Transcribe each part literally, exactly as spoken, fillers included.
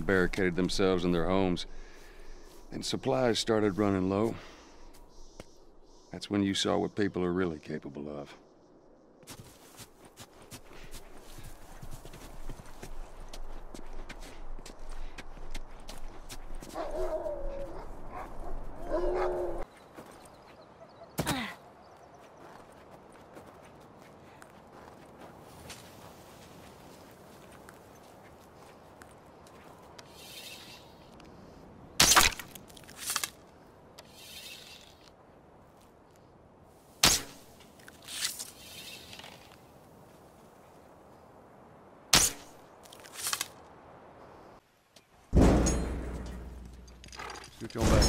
and barricaded themselves in their homes. And supplies started running low. That's when you saw what people are really capable of. Shoot your back.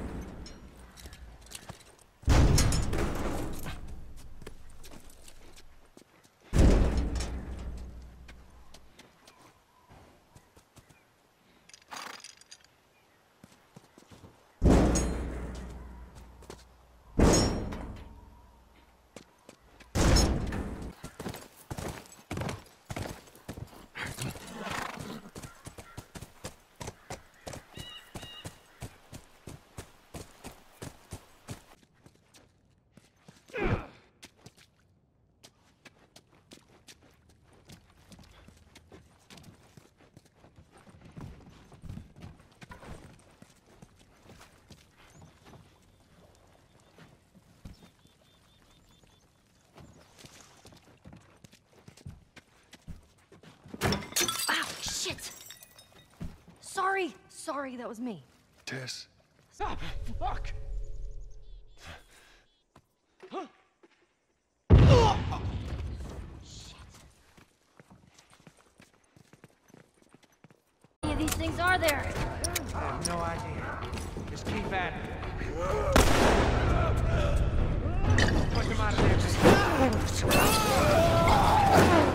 Shit! Sorry, sorry, that was me. Tess. Stop! Fuck! Shit. How many of these things are there? I have no idea. Just keep at it. Push him out of there.